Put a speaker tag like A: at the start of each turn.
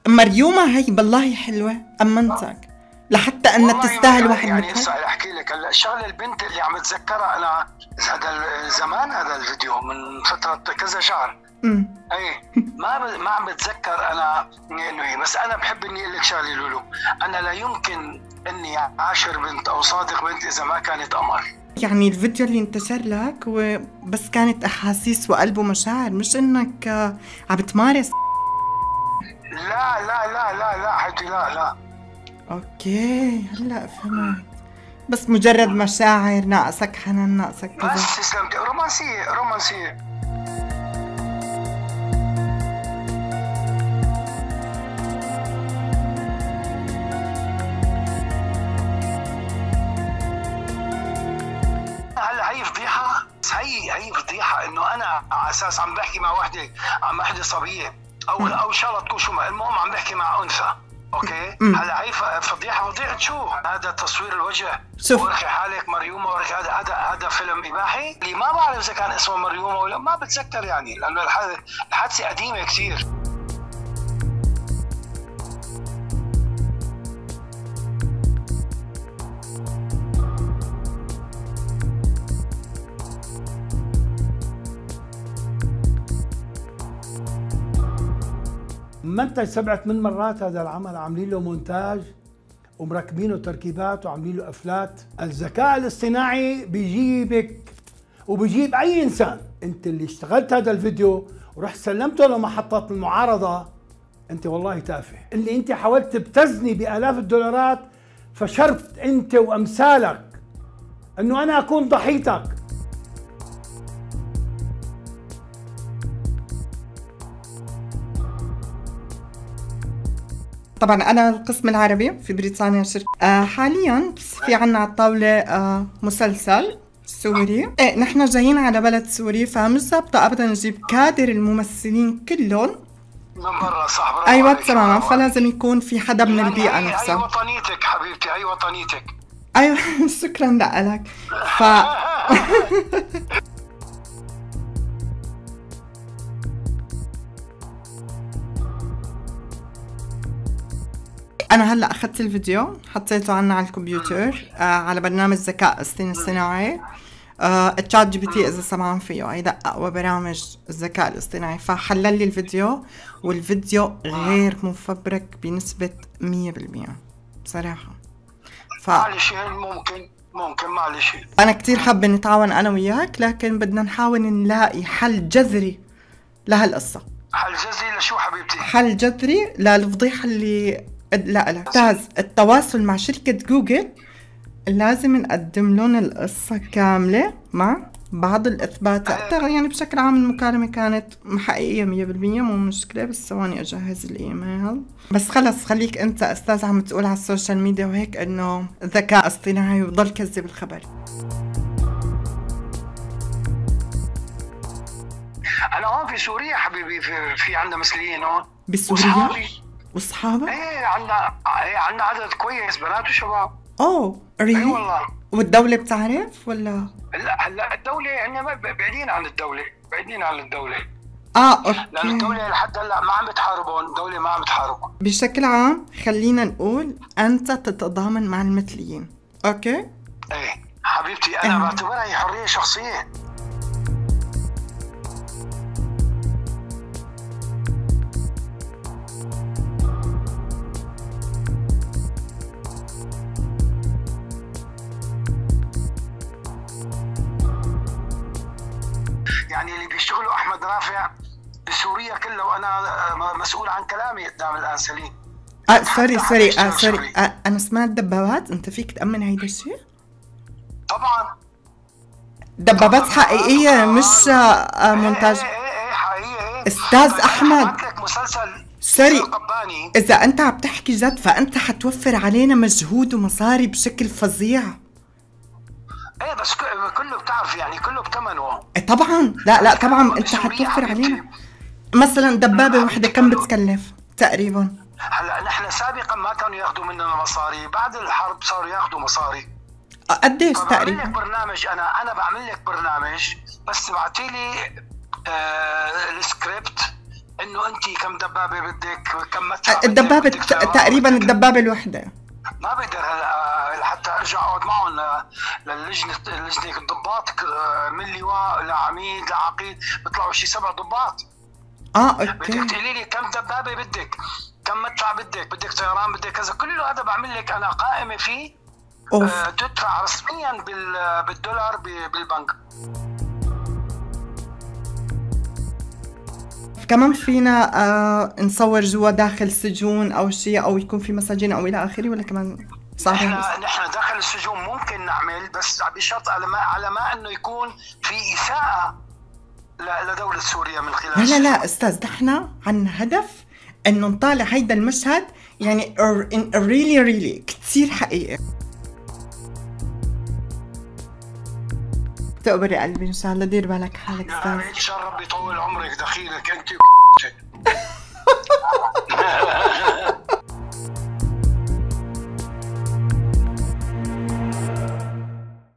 A: مريومة هي بالله حلوة أمنتك لحتى أنها تستاهل واحد
B: يعني
A: مثلها.
B: هسه احكي لك هلا الشغله البنت اللي عم بتذكرها انا هذا زمان، هذا الفيديو من فتره كذا شهر. اي ما عم بتذكر انا انه هي، بس انا بحب اني اقول لك شغله لولو، انا لا يمكن اني اعاشر بنت او صادق بنت اذا ما كانت قمر.
A: يعني الفيديو اللي انتشر لك بس كانت احاسيس وقلب ومشاعر، مش انك عم بتمارس.
B: لا لا لا لا لا حبيبتي، لا لا.
A: اوكي هلا فهمت، بس مجرد مشاعر، ناقصك حنان، ناقصك كذا.
B: بس استلمتي، رومانسيه رومانسيه. هلا هي فضيحه، هي فضيحه انه انا على اساس عم بحكي مع وحده صبيه او ان شاء الله تكون شو، المهم عم بحكي مع انثى. اوكي هلا هي فضيحه شو هذا؟ تصوير الوجه.
A: شوف
B: ورخي حالك مريومه، ورخي هذا فيلم اباحي اللي ما بعرف اذا كان اسمه مريومه ولا ما بتذكر، يعني لانه الحادثه قديمه كثير.
C: منتج 7 مرات هذا العمل، عاملين له مونتاج ومركبينه تركيبات وعاملين له افلات. الذكاء الاصطناعي بيجيبك وبيجيب اي انسان. انت اللي اشتغلت هذا الفيديو ورحت سلمته لمحطة المعارضة، انت والله تافه. اللي انت حاولت تبتزني بالاف الدولارات، فشرت انت وامثالك انه انا اكون ضحيتك.
A: طبعا أنا القسم العربي في بريطانيا شركة. حاليا في عنا على الطاولة مسلسل سوري. ايه نحن جايين على بلد سوري، فمش ظابطة أبدا نجيب كادر الممثلين كلهم
B: من برا. صح،
A: أيوة تماما، فلازم يكون في حدا من البيئة نفسها.
B: هي وطنيتك حبيبتي، هي وطنيتك.
A: أيوة شكرا لك. أنا هلأ أخذت الفيديو حطيته عنا على الكمبيوتر على برنامج ذكاء اصطناعي. الشات جي بي تي إذا سمعان فيه، هيدا أقوى برامج الذكاء الاصطناعي. فحلل لي الفيديو، والفيديو غير مفبرك بنسبة 100% بصراحة.
B: معلش ممكن معلش.
A: أنا كتير حابة نتعاون أنا وياك، لكن بدنا نحاول نلاقي حل جذري لهالقصة.
B: حل جذري لشو حبيبتي؟
A: حل جذري للفضيحة اللي لا أستاذ. التواصل مع شركة جوجل لازم نقدم لهم القصة كاملة مع بعض الإثباتات. يعني بشكل عام المكالمة كانت حقيقية 100%، مو مشكلة. بس ثواني أجهز الإيميل. بس خلص خليك أنت أستاذ عم تقول على السوشيال ميديا وهيك إنه ذكاء اصطناعي وضل كذب الخبر.
B: أنا هون في سوريا حبيبي، في عندنا مثليين هون
A: بسوريا وصحابك؟
B: ايه عندنا عدد كويس بنات وشباب.
A: اوه ريلي؟
B: اي والله.
A: والدولة بتعرف ولا؟
B: هلا الدولة احنا بعيدين عن الدولة،
A: اوكي.
B: لأن الدولة لحد هلا ما عم بتحاربون، الدولة ما عم بتحاربون.
A: بشكل عام خلينا نقول أنت تتضامن مع المثليين، اوكي؟
B: ايه حبيبتي أنا بعتبرها هي حرية شخصية. يعني اللي بيشتغلوا احمد رافع بسوريا كله، وانا مسؤول عن كلامي قدام الانسلين.
A: سوري انا سمعت دبابات. انت فيك تأمن هيدا الشيء؟
B: طبعا
A: دبابات حقيقية مش مونتاج.
B: ايه حقيقية.
A: استاذ احمد
B: مسلسل
A: سوري، اذا انت عم تحكي جد فانت حتوفر علينا مجهود ومصاري بشكل فظيع.
B: ايه بس كله بتعرف يعني كله بثمنه.
A: طبعا لا طبعا انت حتوفر علينا. مثلا دبابة واحدة كم بتكلف تقريبا؟
B: هلا نحن سابقا ما كانوا ياخذوا مننا مصاري، بعد الحرب صاروا ياخذوا مصاري.
A: قديش تقريبا؟
B: بعمل لك برنامج، انا بعمل لك برنامج، بس تبعتي لي السكريبت انه انت كم دبابه بدك، كم مدفع
A: الدبابه
B: بدك
A: تقريبا الدبابه الوحده
B: ما بقدر هلا حتى ارجع اقعد معهم للجنه الضباط من لواء لعميد لعقيد بيطلعوا شي 7 ضباط.
A: اوكي.
B: بدك تقولي لي كم دبابه بدك، كم مدفع بدك طيران بدك كذا، كله هذا بعمل لك انا قائمه فيه تدفع رسميا بالدولار بالبنك.
A: كمان فينا نصور جوا داخل سجون او شيء، او يكون في مساجين او الى اخره، ولا كمان صعب؟
B: نحن داخل السجون ممكن نعمل، بس بشرط على ما انه يكون في اساءة لدولة سوريا من خلال
A: لا استاذ، نحن عنا هدف انه نطالع هيدا المشهد يعني really كثير حقيقي. تقبري قلبي ان شاء الله، دير بالك حالك استاذ.
B: ان شاء الله ربي يطول عمرك دخيلك انت